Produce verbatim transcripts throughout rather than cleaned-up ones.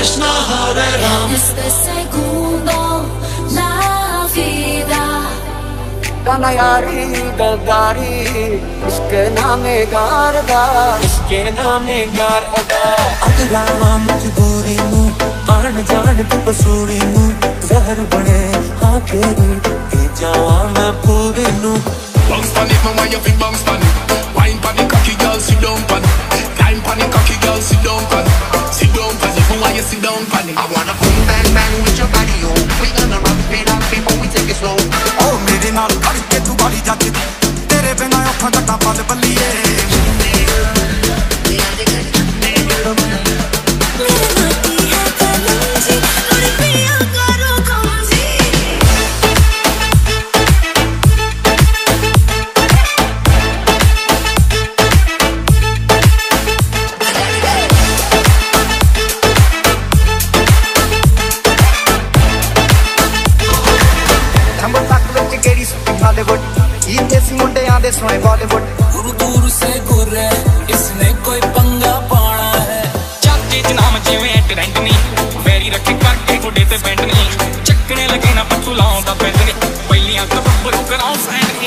Krishna, Hare Ram. En este segundo la vida. Kanayari Gagari, iske naame garda, iske naame garda. अगलावा मजबूरी नू, आन जान की पसूरी नू, जहर बने आके ए जावा मैं पूरी नू. Bounce pon it, man, why you think bounce pon it? Wine pon it, cocky girl, sit down pon it. Climb pon it, cocky girl, sit down pon it. Sit down pon it, why you sit down pon it? I wanna boom bang bang with your body, oh. We gonna rock it up before we take it slow. Oh, मेरे नाल करके तू बाड़ी जाती, तेरे बिना औखा जट्टा पल बल्लिए. सोए बॉलीवुड दूर दूर से घुरे इसने कोई पंगा पाना है. चाचे च नाम जिवें ट्रेंड नहीं, वैरी रखे करके गुडे ते बैंड नहीं. चक्कने लगे ना पत्तू लाउंदा बैंड नहीं, पहलियां तो बब्बरू कराऊं सैंड नहीं.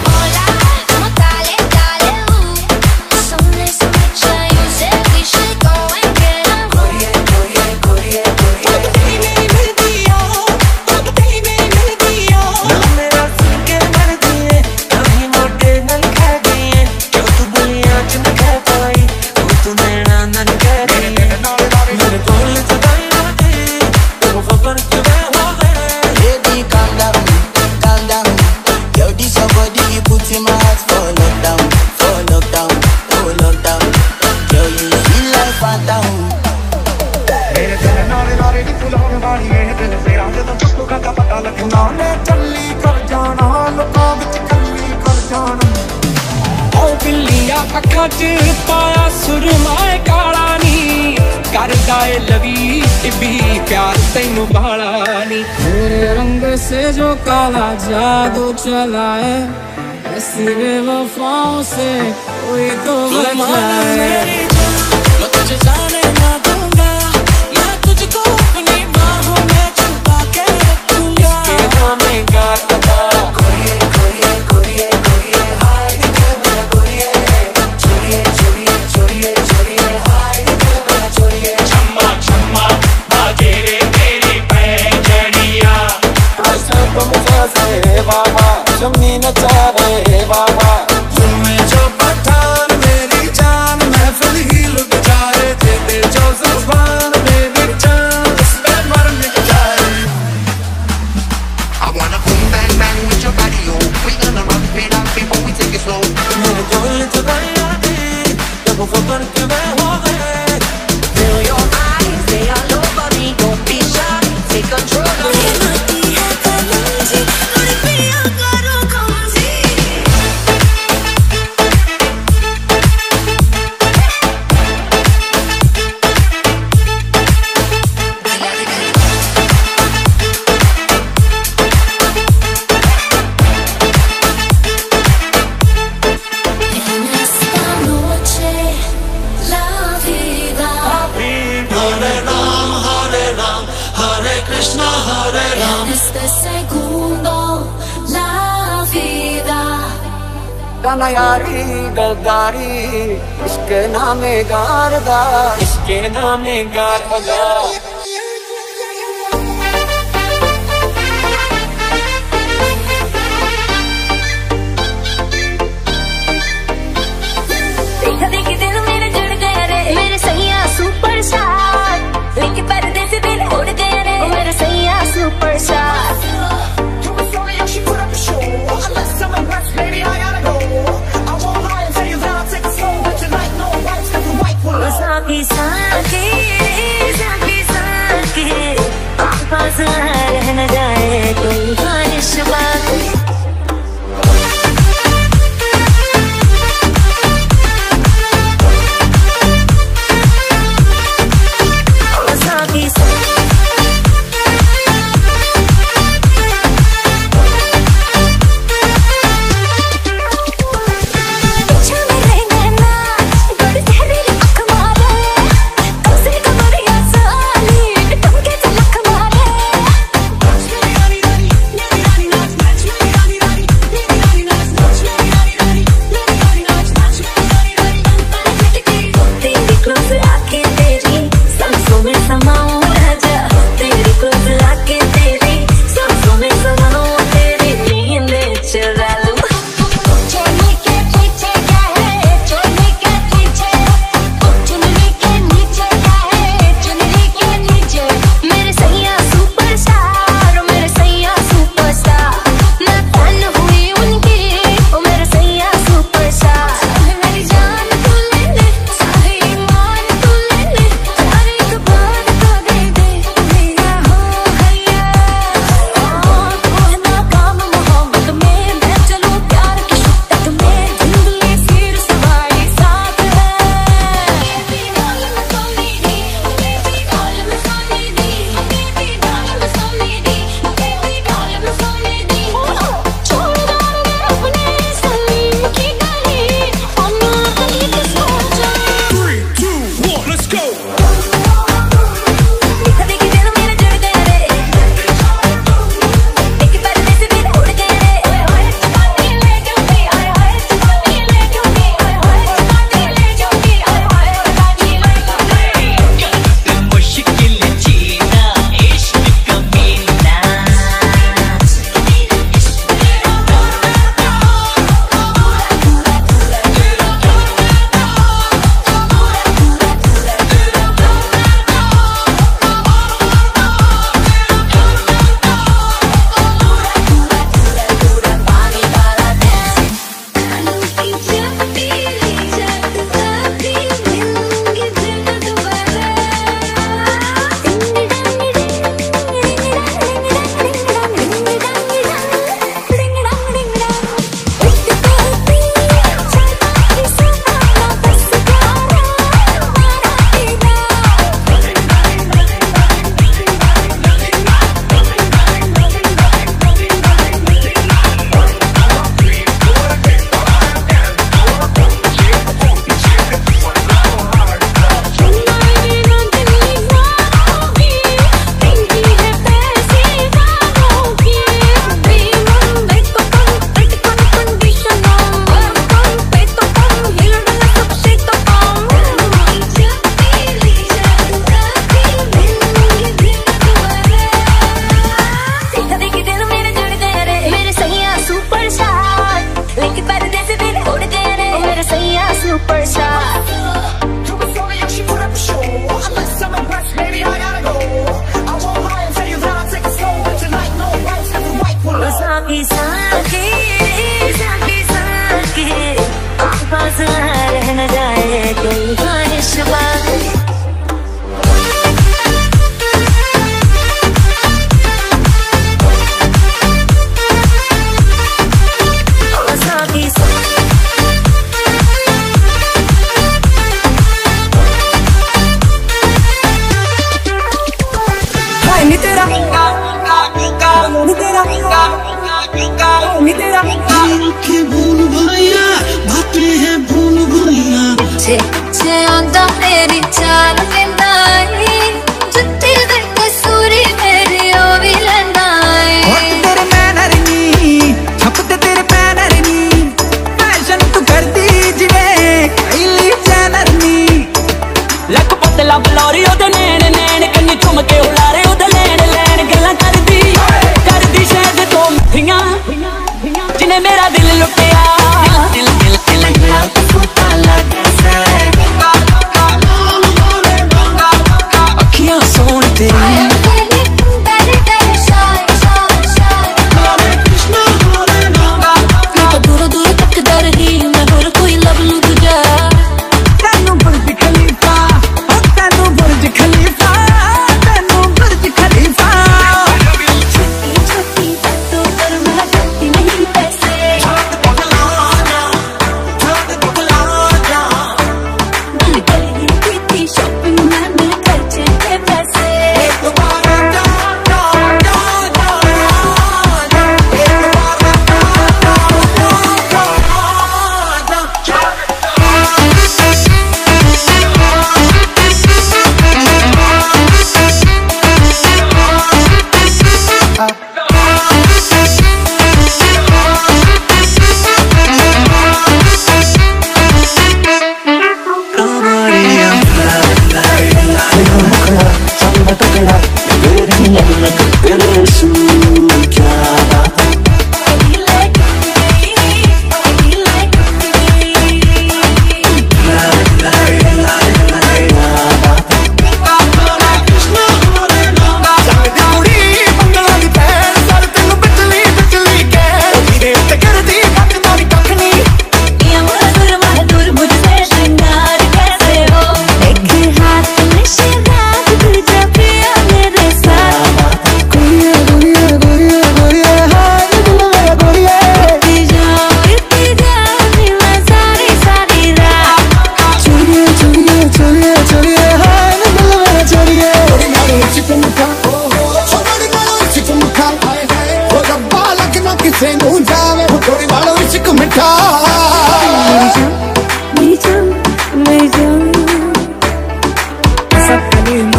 अखां च पाया सुरमाए काला नी, करदा ए लवी टिब्बी प्यार तैनू बाला नी. मेरे रंग से जो काला जादू चला है, ऐसी बेवफाओं से कोई तो बचाए. मैं तुझे जाने ना दूंगा, मैं तुझको अपनी बाहों में छुपा के रखूंगा. इसके नाम गाता बाबा जमीन चाहे बाबा. तुम्हें जो पठान मेरी जान महफिल ही लुट जाए, तेरे जो जुबान मेरी जान इस पे मर मिट जाए. I wanna boom bang bang with your body, oh. We gonna rock it up before we take it slow. मेरे दिल च दरिया दी, जब खबर के मैं हो गए. Feel your eyes, they all over me. Don't be shy, take control of me. Krishna, Hare Ram. Este segundo la vida. Kanayari Gagari, iske naame garda, iske naame garda. देखा देखी दिल मेरे जुड़ गया रे, मेरे सैया सुपरस्टार. लेके पर्दे से दिल उड़ गया रे, मेरे सैया सुपरस्टार. साकी साकी साकी साकी पास रह न जाए कोई ख्वाहिश बाकी.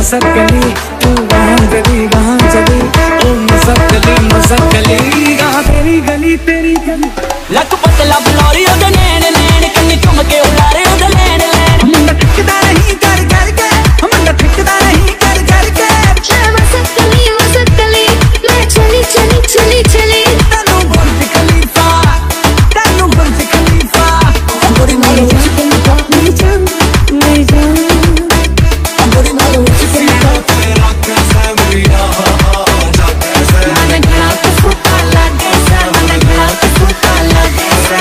मसकली तू वहाँ चली वहाँ चली ओ मसकली मसकली यहाँ तेरी गली तेरी गली लक पतला बलौरी ओदे नैन नैन कन्नी चुम के उलारे ओदे लैन लैन मुंडा ठिकदा नहीं कर कर के मुंडा ठिकदा नहीं कर कर के मैं मसकली मसकली मैं चली चली चली चली तनु बुर्ज खलीफा तनु बुर्ज खलीफा बड़ी मारो नहीं जान नहीं जान बड़ी मारो तेरा कैसा मेरा कैसा मन गला तो फूटा लगे सा मन गला तो फूटा लगे सा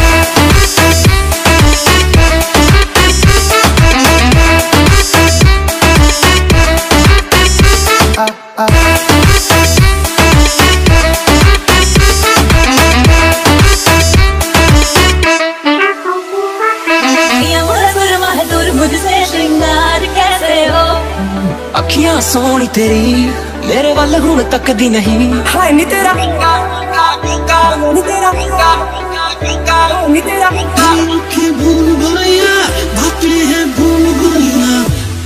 अखियां सोनी तेरी मेरे वाल हुण तकदी नहीं हाय नी तेरा नी तेरा नी तेरा की भूल भुलैया भागते हैं भूल भुलैया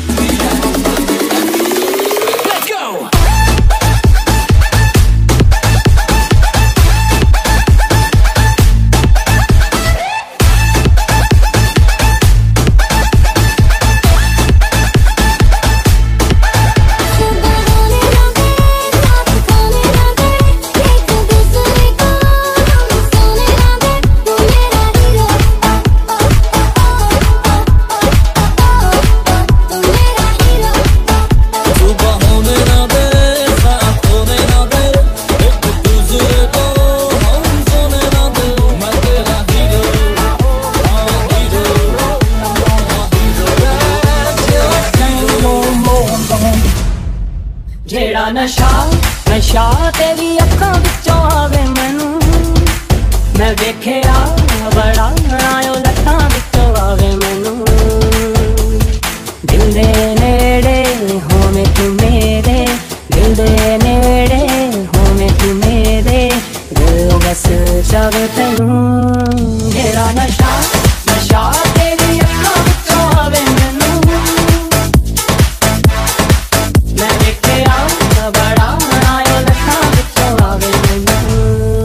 जेड़ा नशा नशा तेरी अखां विचों आवे मैनू मैं वेखिया बड़ा आयो लखां विचों आवे मैनू दिल दे नेड़े होवे तू मेरे दिल दे नेड़े होवे तू मेरे दिल बस जावे तैनू जेड़ा नशा नशा तेरी अखां विचों आवे मैनू मैं वेखिया बड़ा आयो लखां विचों आवे मैनू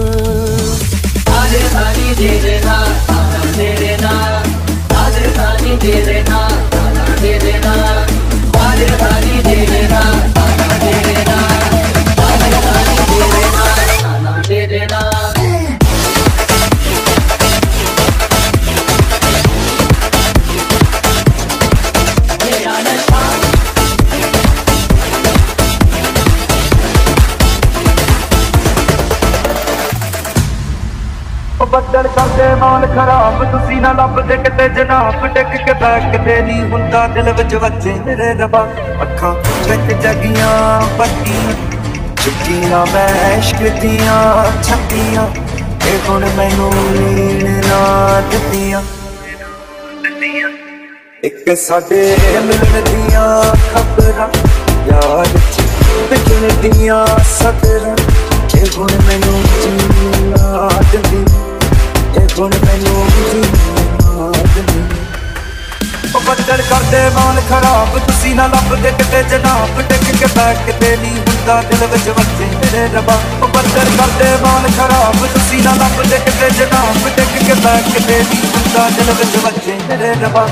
आज सारी तेरे नाल तेरे नाल आज सारी तेरे नाल तेरे नाल आज सारी तेरे नाल तेरे नाल आज सारी तेरे नाल तेरे नाल जेड़ा नशा ਬੱਦਲ ਕਰਦੇ ਮਾਲ ਖਰਾਬ ਤੁਸੀਂ ਨਾ ਲੱਭਦੇ ਕਿਤੇ ਜਨਾਬ ਟਿਕ ਕੇ ਬੈਠਦੇ ਨਹੀਂ ਹੁੰਦਾ ਦਿਲ ਵਿੱਚ ਵੱਜੇ ਮੇਰੇ ਰੱਬਾ ਅੱਖਾਂ ਵਿੱਚ ਜਗੀਆਂ ਬੱਤੀਆਂ ਚੁੱਕੀਆਂ ਮੈਂ ਇਸ਼ਕ ਦੀਆਂ ਛੱਤੀਆਂ ਇਹ ਹੁਣ ਮੈਨੂੰ ਨੀਂਦ ਨਾ ਦਿੱਤੀਆਂ ਇੱਕ ਸਾਡੇ ਮਿਲਣ ਦੀਆਂ ਖਬਰਾਂ ਯਾਦ ਚ ਵਿਚਣ ਦੀਆਂ ਸਤਰਾਂ ਇਹ ਹੁਣ ਮੈਨੂੰ ਜੀਣਾ ਦਿੰਦੀ ਹੁਣ ਮੈਨੂੰ ਜੀਣਾ ਦਿੰਦੀ ਉਹ ਬੱਦਲ ਕਰਦੇ ਮਾਲ ਖਰਾਬ ਤੁਸੀਂ ਨਾ ਲੱਭਦੇ ਕਿਤੇ ਜਨਾਬ ਟਿਕ ਕੇ ਬੈਠਦੇ ਨਹੀਂ ਹੁੰਦਾ ਦਿਲ ਵਿੱਚ ਵੱਜੇ ਮੇਰੇ ਰੱਬਾ ਉਹ ਬੱਦਲ ਕਰਦੇ ਮਾਲ ਖਰਾਬ ਤੁਸੀਂ ਨਾ ਲੱਭਦੇ ਕਿਤੇ ਜਨਾਬ ਟਿਕ ਕੇ ਬੈਠਦੇ ਨਹੀਂ ਹੁੰਦਾ ਦਿਲ ਵਿੱਚ ਵੱਜੇ ਮੇਰੇ ਰੱਬਾ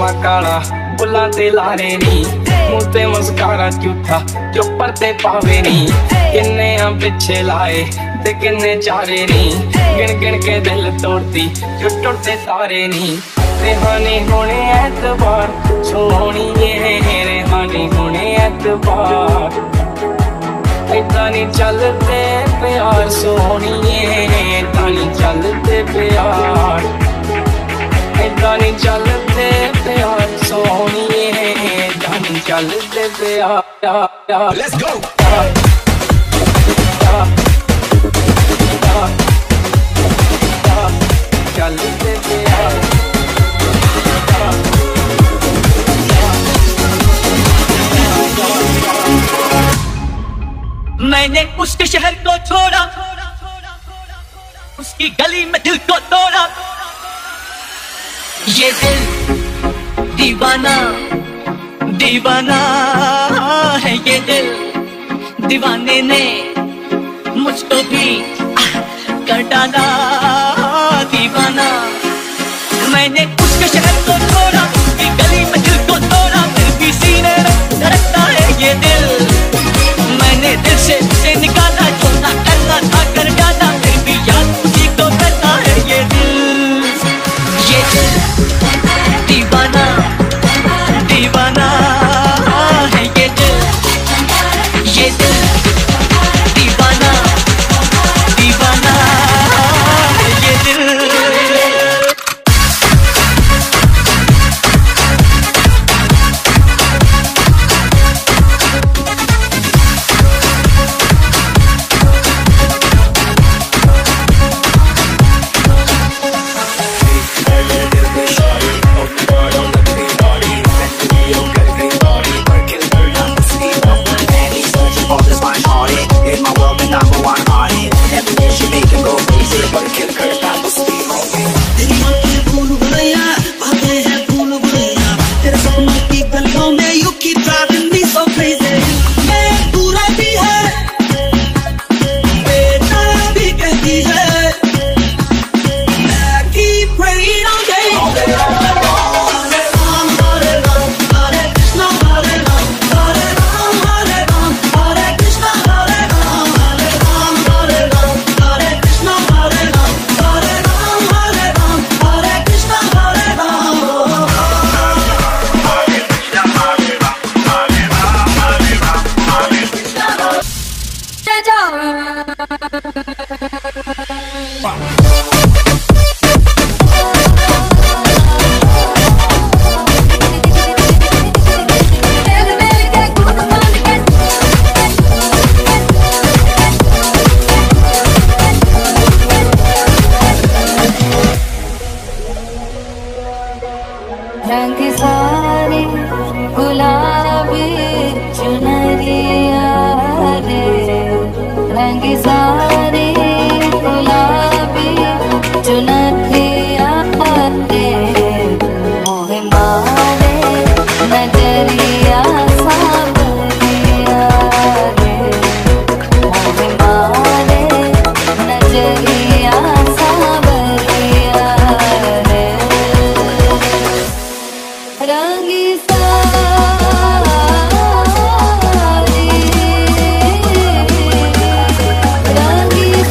चश्मा काला बुलां ते लारे नी मुंह ते मस्कारा झूठा जो पर्दे पावे नी किन्ने आ पिछे लाए ते किन्ने चारे नी गिन गिन के दिल तोड़ती जो टुटते तारे नी रेहानी होने ऐतबार सोहनी ये रेहानी होने ऐतबार ऐदा नी चलते प्यार सोहनी ऐदा नी चलते प्यार ऐदा नी चलते प्यार सोहनी ऐदा नी चलते प्यार लेट्स गो चलते प्यार मैंने उसके शहर को छोड़ा उसकी गली में दिल को तोड़ा ये दिल दीवाना दीवाना है ये दिल दीवाने ने मुझको भी कर डाला दीवाना मैंने उसके शहर को छोड़ा उसकी गली में दिल को तोड़ा फिर भी सीने में धड़कता है ये दिल मैंने दिल से उसे निकाला जो ना करना था कर डाला फिर भी याद उसी को करता है ये दिल ये दिल दीवाना दीवाना है ये दिल ये दिल दीवाना दीवाना है ये दिल रंग सारे गुलाबी चुनरिया रे रंग सारे गुलाबी चुनरिया रे मोह मारे नजरिया सावरिया रे मोह मारे नजरिया सावरिया रे रंगी सारी रंगी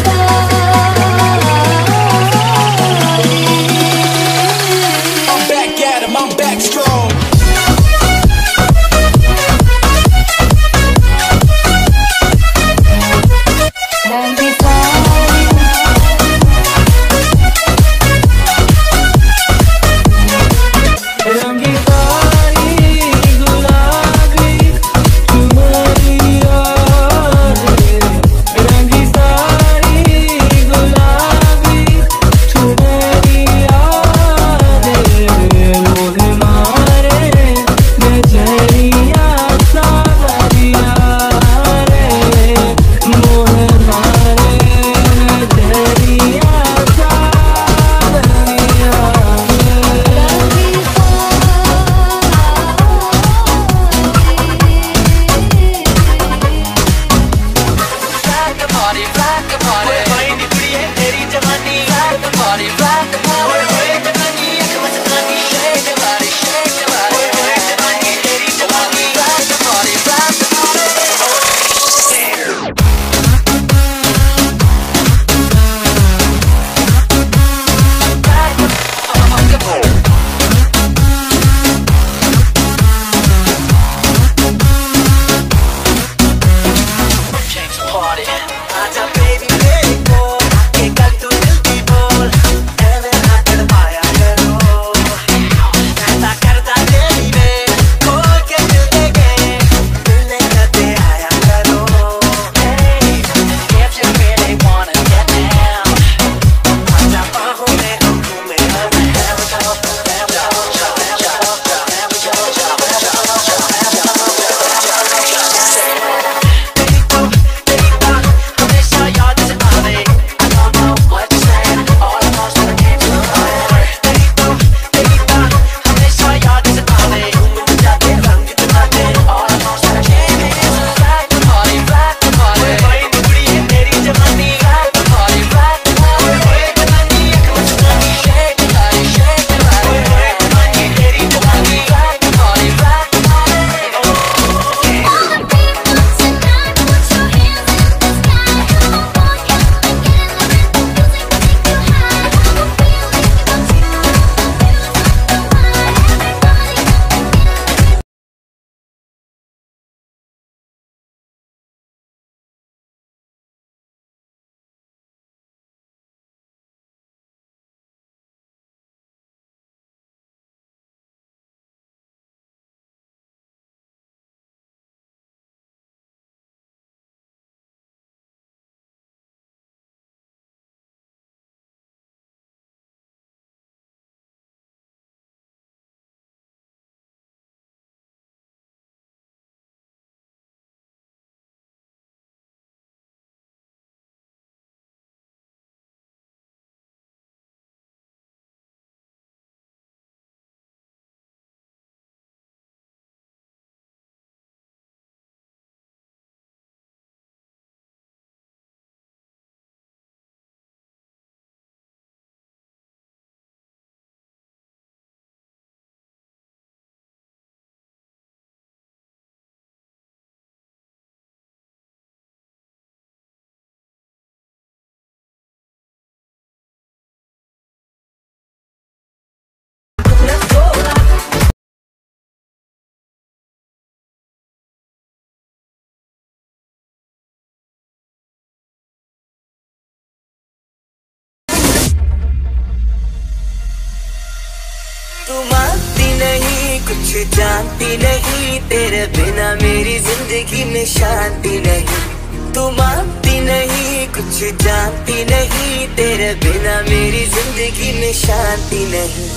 कुछ जानती नहीं, तेरे बिना मेरी जिंदगी में शांति नहीं। तू मानती नहीं, कुछ जानती नहीं, तेरे बिना मेरी जिंदगी में शांति नहीं।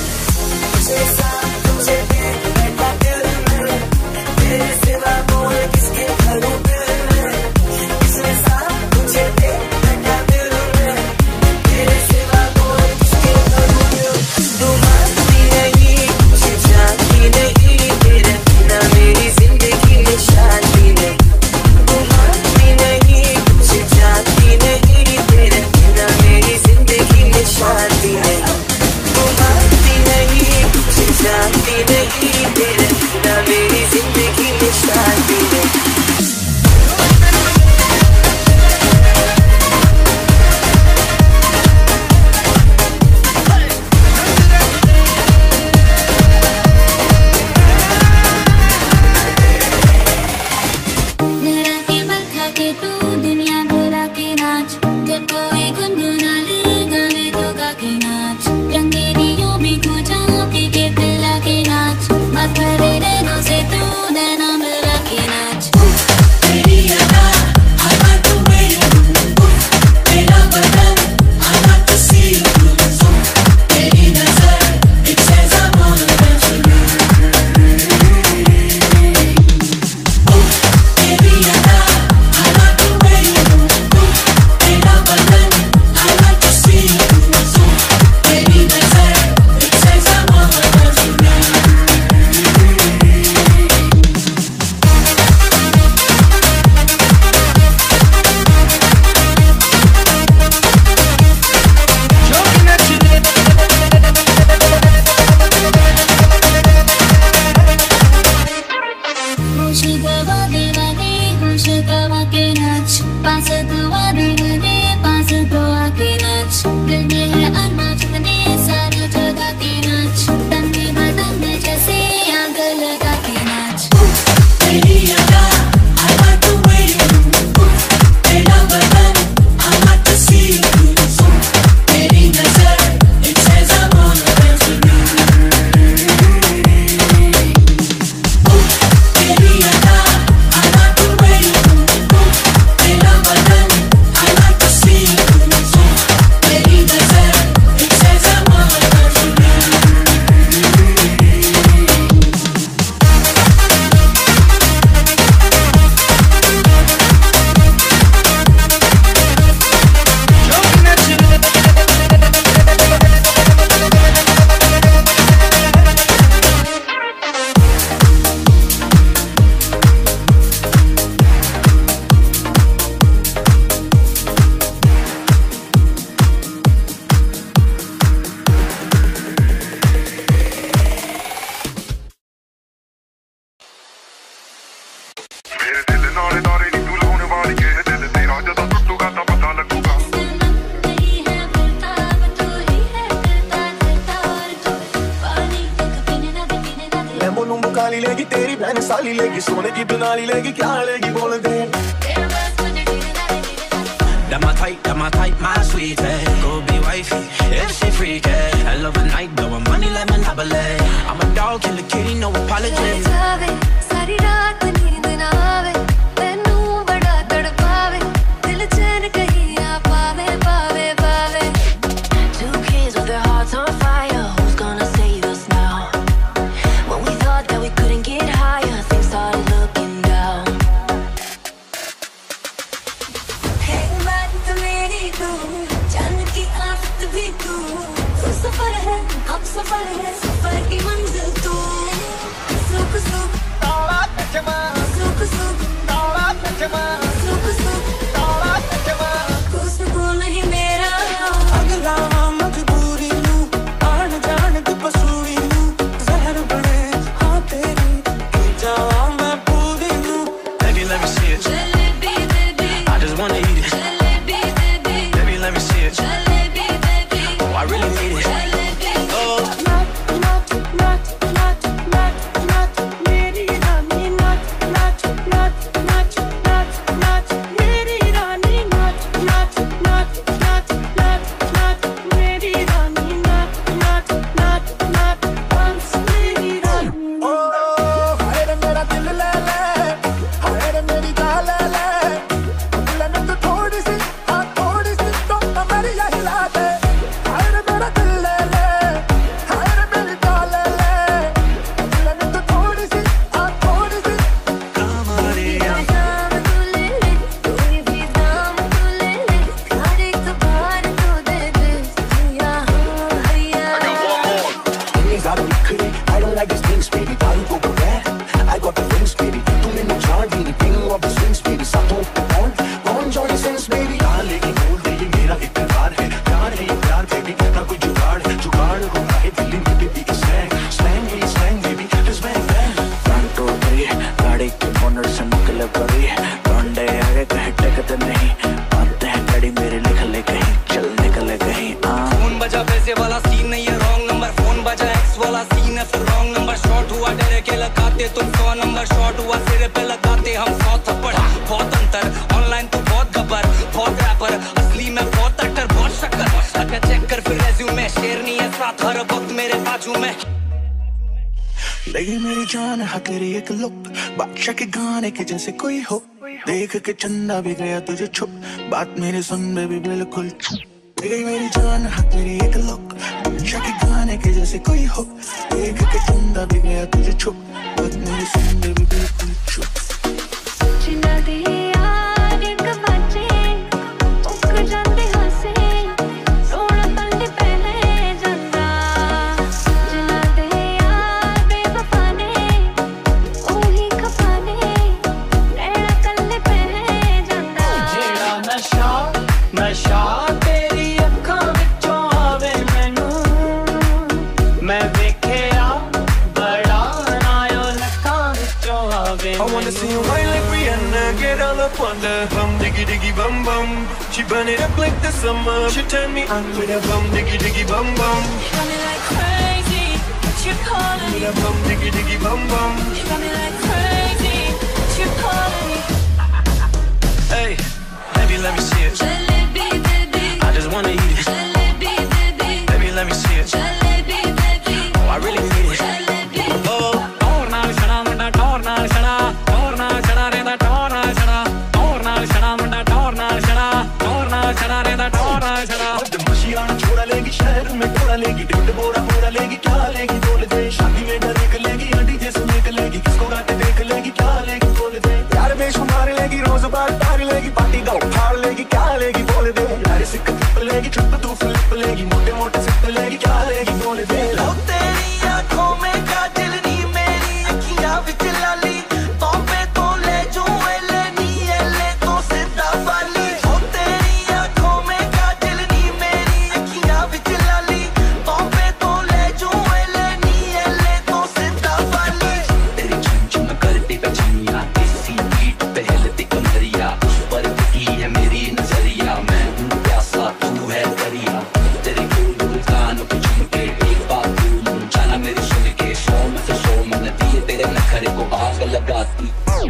तुझे साथ तुझे देख बैठा दिल में, तेरे सिवा बोल किसके करूं दिल में। तुझे साथ तुझे देख बैठा दिल में, तेरे सिवा बोल किसके करूं दिल। तू मानती नहीं, कुछ जानती नहीं, तेरे बिना मेरी जिंदगी में शांति नहीं। तू मानती नहीं, कुछ जानती नहीं, तेरे बिना मेरी जिंदगी में शांति नहीं। तू मानती नहीं, कुछ जानती नहीं, तेरे बिना मेरी जिंदगी में शांति नहीं। Not, not, not, not, not, not, not, not, बाजू में। लगी मेरी जान है तेरी एक लुक, बादशाह के गाने के जैसे कोई हो, देख के चंदा भी गया तुझे छुप, बात मेरी सुन बेबी बिल्कुल चुप। लगी मेरी जान है तेरी एक लुक, बादशाह के गाने के जैसे कोई हो, देख के चंदा भी गया तुझे छुप, बात मेरी सुन बेबी बिल्कुल चुप। जिन्ना दे यार एक बाजे उक जाते हंसे रोना तंग पहले जाता, जिन्ना दे यार बेवफा ने ओही खफाने रहना कल्ले पहले जाता। जेड़ा नशा नशा तेरी अखां विचों आवे मैनू, मैं वेखिया बड़ा नायो लखां विचों आवे। I wanna see you wine like Rihanna, get all up on the bum, diggy diggy bum bum. She burn it up like the summer, she turn me on with a bum, diggy diggy bum bum. You got me like crazy, what you calling me? With a bum, diggy diggy bum bum. You got me like crazy, what you calling me? Hey, baby, let me see it. Jalebi, baby. I just wanna eat it. Jalebi, baby. Baby, let me see it. Jalebi, baby. Oh, I really need it. Jalebi. Oh, टोर नाल छड़ा मुंडा टोर नाल छड़ा, टोर नाल छड़ा रेंदा टोर नाल छड़ा, टोर नाल छड़ा मुंडा टोर नाल छड़ा, टोर नाल छड़ा रेंदा टोर नाल छड़ा। बदमाशी आना छोड़ा लेगी, शहर में थोड़ा लेगी, ढूंढ बोरा बोरा लेगी, क्या लेगी बोल दे, शादी में डर देख लेगी, आंटी जैसे देख लेगी, किसको गाते देख लेगी, क्या लेगी बोल दे, यार बेशुमार लेगी, रोज बार तार लेगी, पार्टी का उठाड़ लेगी, क्या लेगी बोल दे, यार सिक्का ट्रिप लेगी, ट्रिप तू फ्लिप लेगी, मोटे मोटे सिप लेगी, क्या लेगी बोल दे। लो तेरी आँखों में काजल नी, मेरी अखियाँ विच लाली, बॉम्बे तो ले जाऊं एले नी, एले तो सीधा वाली। लो तेरी आँखों में काजल नी, मेरी अखियाँ विच लाली, बॉम्बे तो ले जाऊं एले नी, एले तो सीधा वाली। तेरी झुम झुम करती बचनिया, देसी बीट पे हिलती कमरिया, उस पर टिकी है मेरी नजरिया, मैं हूँ प्यासा तू है दरिया, तेरे गुल गुल कानों पे झुमके, एक बात तू जाना मेरी सुन के, सौ में से सौ में नदी है तेरे नखरे को आग लगाती।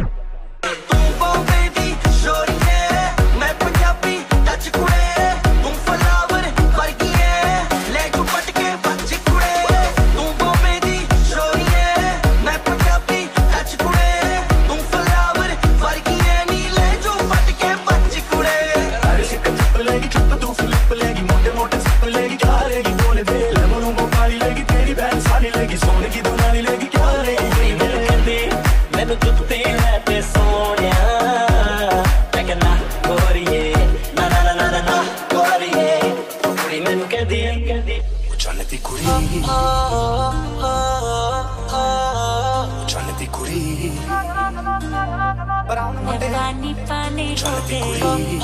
तू बॉम्बे दी शोरी है, मैं पंजाबी टच कुड़े, तू फ्लावर वर्गी है, ले जू पटके बच कुड़े। तू बॉम्बे दी शोरी है, मैं पंजाबी टच कुड़े, तू फ्लावर वर्गी है, नी ले जू पटके बच कुड़े। यार सिक्का ट्रिप लेगी, ट्रिप तू फ्लिप लेगी, मोटे मोटे सिप लेगी, क्या लेगी बोल दे, लेमन को पाली लेगी, तेरी बहन साली लेगी, सोने की दुनाली लेगी, क्या लेगी बोल दे। मैनू जुत्ते है ते सोनिया, मैं कहना गोरिए ना ना ना ना ना गोरिए, कुड़ी मैनू कहदी है कहदी चलती कुड़ी, चलती कुड़ी, पानी पानी हो चलती गई, कुड़ी,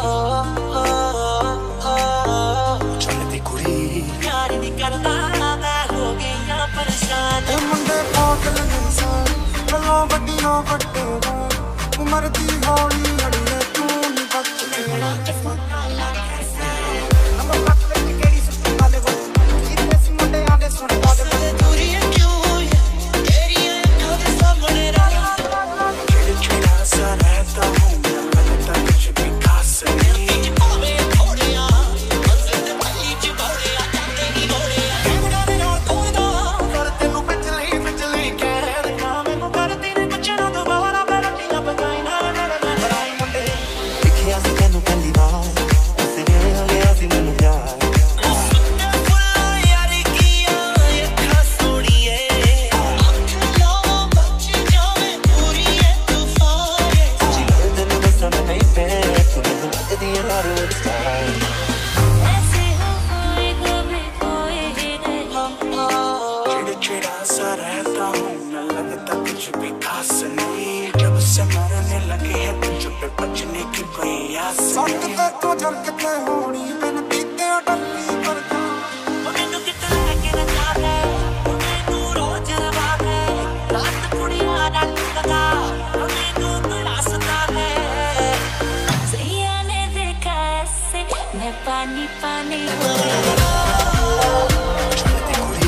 चलती कुड़ी। प्यार दी करदा मैं हो गई ना परेशान। मुंडे पागल नहीं सान, गल्लों वड्डियों वड्डे हो, उमर दी हौली अड़िए तू नहीं बचना। हम बात करते केड़ी सुन वाले वो, इतने सी मुंडे आंदे सुन वाले वो, दूरी क्यों हुई तेरी आँखों के सामने रहा, चिड़चिड़ा सा रहता हूँ मैं, लगता कुछ भी खास नहीं, भावे घोड़िया मंजिल ते पल्ली च घोड़िया, तेरी घोड़िया मुंडा दे नाल कोदा, पर तेनू बिजली बिजली कह रहा, मैनू करदी ने पुछना दोबारा, मैं रट्टियां पकाई ना ना ना बनाई मुंडे। देखिया सी तैनू पहली बार, ऐसे वे हो गया सी मैनू प्यार, ऐसे हो कोई कभी कोई नहीं, चिड़चिड़ा सा रहता हूँ मैं, लगता कुछ भी खास नहीं, जब से मरने लगे हैं तुझ पे बचने की कोई आस सट नहीं। ते तो झलकते होनी, मैंने पीते डल्ली पर जा, मैनू किते लेके ना जावे, मैनू रोज रवावे, रात कुड़ियां नाल लगा, मैनू तरासदा है। सैया ने देखा ऐसे, मैं पानी पानी हो गई। चलती कुड़ी,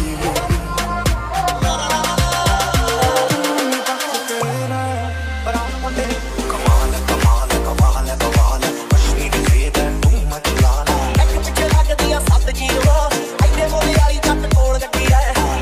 कमाल कमाल कमाल कमाल, कश्मीरी फेद तू मत लाना, एक पिछे लगदी आ सत्त जीरो, ऐने मोले वाली जੱਟ कोल ਗੱਡੀ है,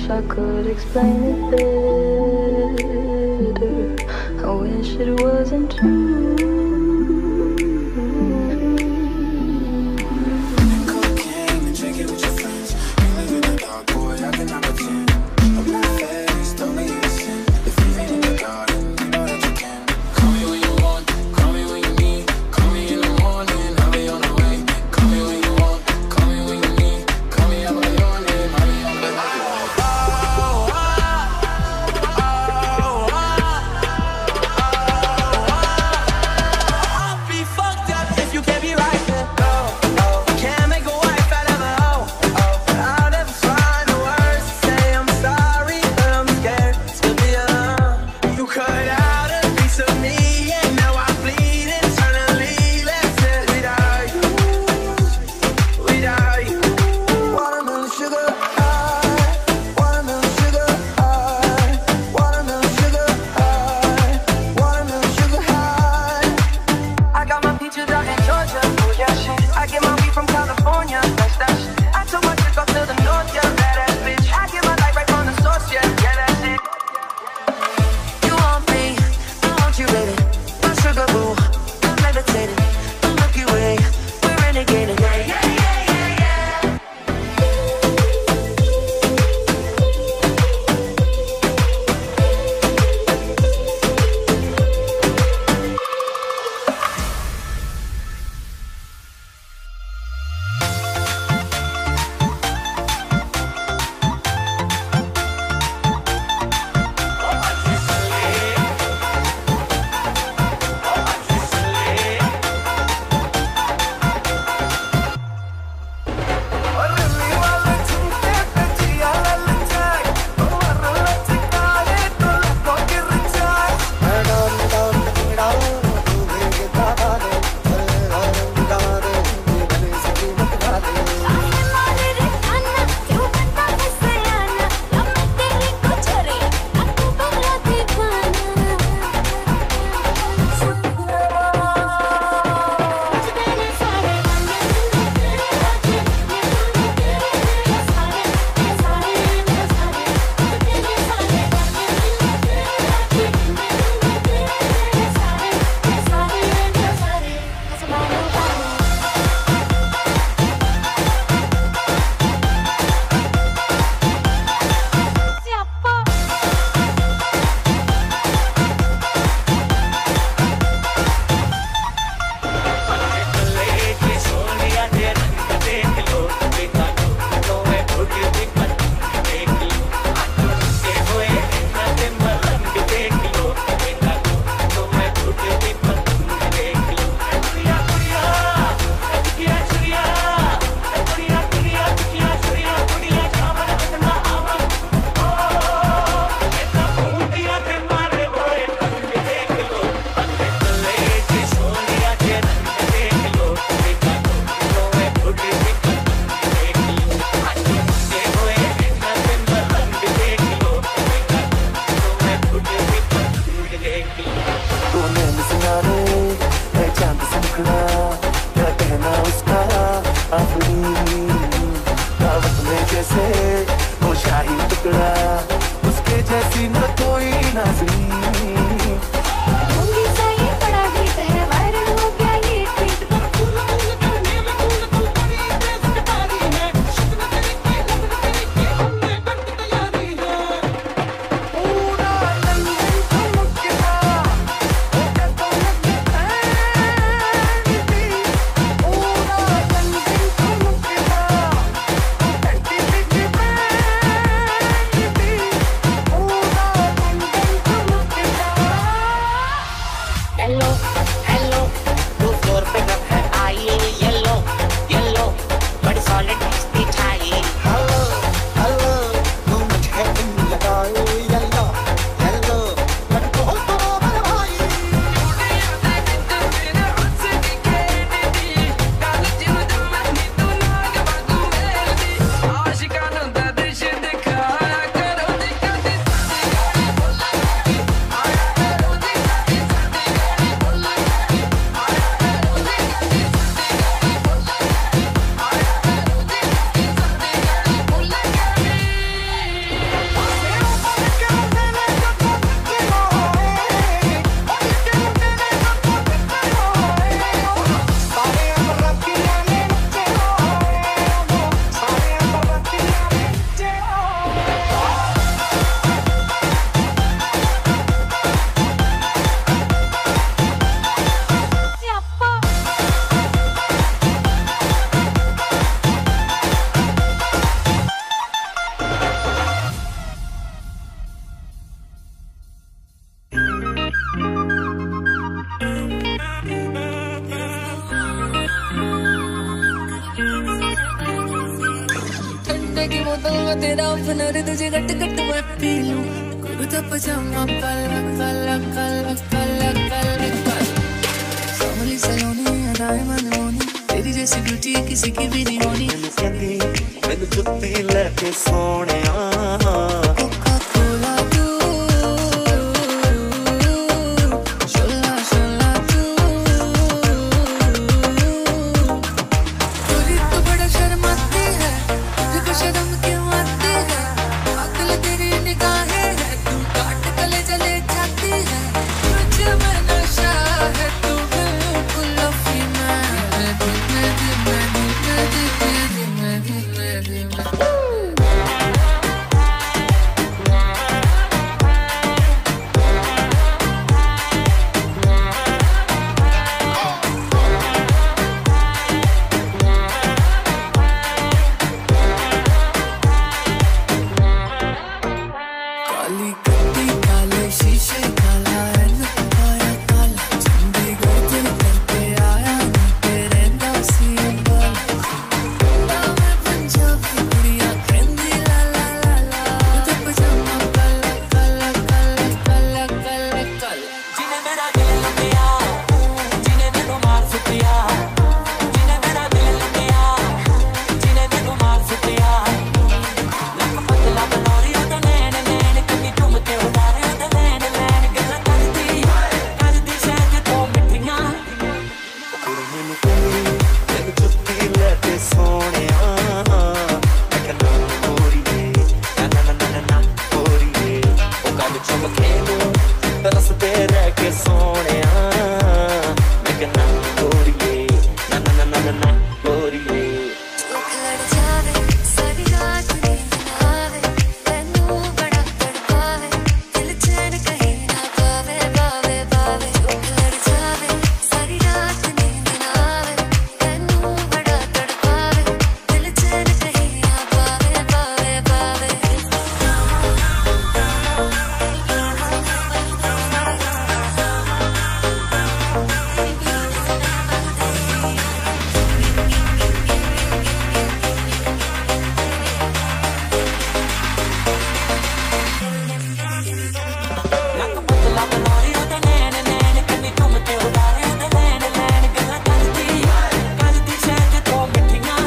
wish I could explain it better. I wish it wasn't true. Cocaine and drink it with your friends. You live in the dark, boy, I cannot pretend. I'm not faced, only innocent. If you ain't in the garden, you know that you can. Call me when you want, call me when you need. Call me in the morning, I'll be on the way. Call me when you want, call me when you need. Call me out by your name, I'll be on the way. छोटे की बोतल में तेरा opener तुझे गट गट मैं P लूं कुर्ता पजामा काला काला काला काला काला काला सावली सलोनी अदाए मनमोनी तेरी जैसी ब्यूटी किसी की भी नहीं होनी मैंने जुत्ती लेके सोनिया कोका कोला तू शोला शोला तू तोरी तो बड़ा शर्माती है तुझको शर्म क्यों आती है अकल तेरी निगाहें है तू काट गले जले जाती है तुझ में नशा है तू बिल्कुल अफीम है धीमे धीमे धीमे धीमे धीमे धीमे काली कत्ती काले शीशे काला रंग पाया काला चंडीगढ़ दिल करके आया नी तेरे दासी अंबाला मैं पंजाबी कुड़िया कहंदी ला ला ला ला कुर्ता पजामा काला काला काला काला काला काला जिन्हें मेरा दिल लुटिया जिन्हें मैनू मार सुटिया जिन्हें मेरा दिल लुटिया जिन्हें मैनू मार सुटिया लक पतला बनोरी उदा नैन नैन कभी तुम ते उतारे उदा नैन नैन गल्ला करदी करदी शायद तो मिठियां कुड़ी मैनू कहंदी मैनू जुत्ती लेके सोनिया मैं कहना गोरीए ना ना ना ना ना गोरीए ओ गल चमके नू तरसदे रह के सोनिया मैं कहना गोरीए ना ना ना ना ना गोरीए लक पतला बनोरी उदा नैन नैन कभी तुम ते उतारे उदा नैन नैन गल्ला करदी करदी शायद तो मिठियां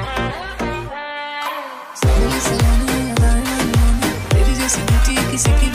सावली सलोनी अदाए मनमोनी तेरी जैसी ब्यूटी किसी की